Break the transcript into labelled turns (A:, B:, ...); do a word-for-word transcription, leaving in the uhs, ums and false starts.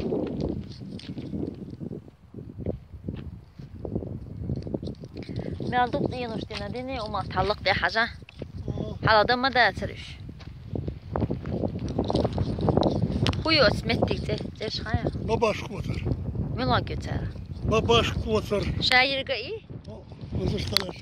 A: مالدوق ينوش دينا ديني وما تعلق دي حاجة على دم ده تريش خويو اسمتك زي زي شخايا
B: باباش كوتر
A: ملا قتر
B: باباش كوتر
A: شاير قاي
B: وزش تلاش